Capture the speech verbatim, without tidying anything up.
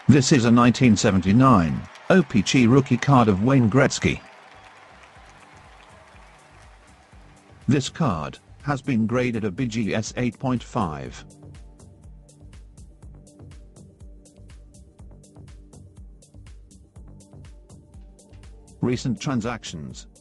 This is a nineteen seventy-nine O P C rookie card of Wayne Gretzky. This card has been graded a B G S eight point five. Recent transactions.